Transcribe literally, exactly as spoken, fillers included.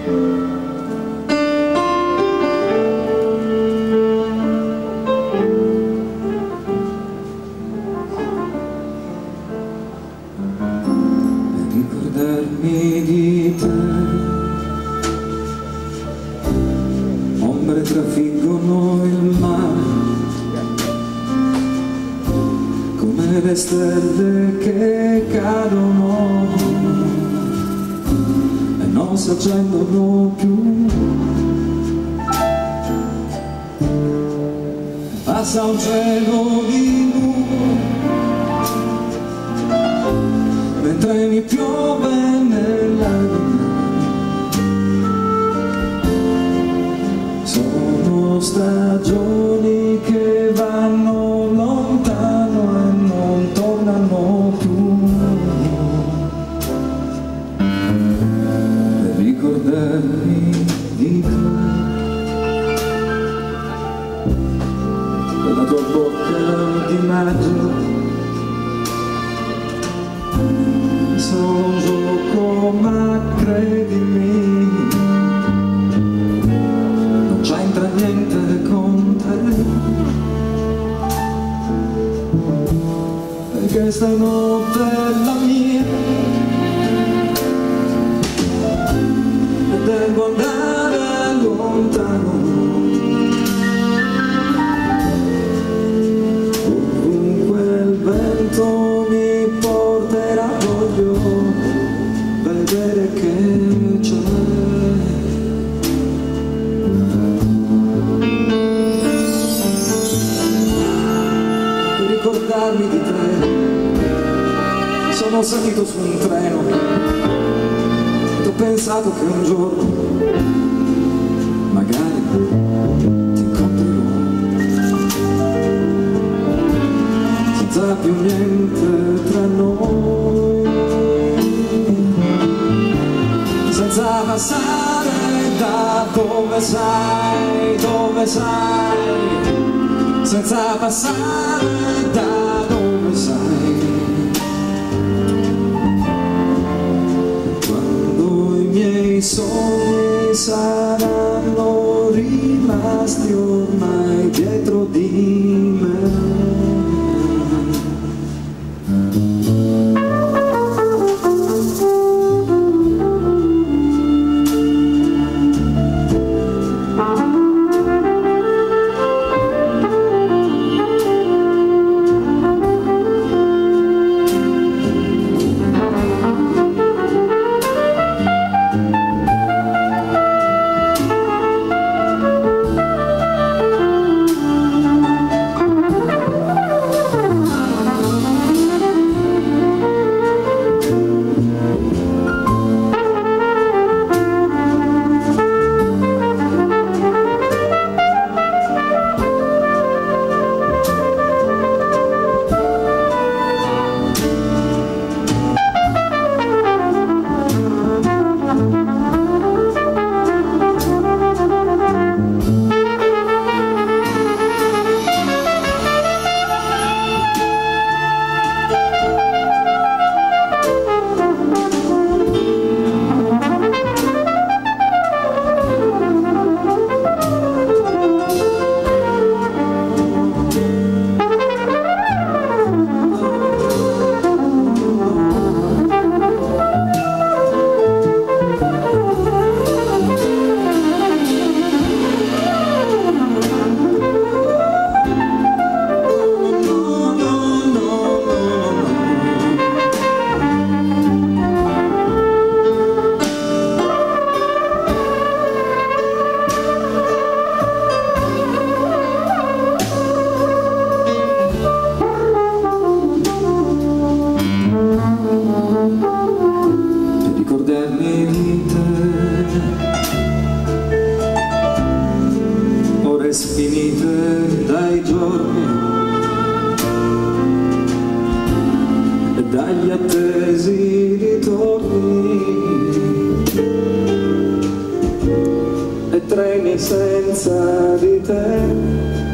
Ricordarmi di te, ombre trafiggono il mare, come le stelle che cadono e non si accendono più. Passa un cielo di nuvole mentre mi piove nell'anima. Sono stagioni che vanno lontano e non tornano più. Per ricordarmi di te, per la tua bocca di maggio, sono un gioco, ma credimi, non c'entra niente con te, perché stanotte è la mia e devo andare lontano. Ovunque il vento mi porterà, voglio vedere che c'è. Per ricordarmi di te, sono salito su un treno ed ho pensato che un giorno magari ti incontrerò, senza più niente tra noi, senza passare da dove sei, dove sei, senza passare da dove sei. Quando i miei sogni saranno rimasti ormai dietro di me, sfinite dai giorni e dagli attesi ritorni e treni senza di te.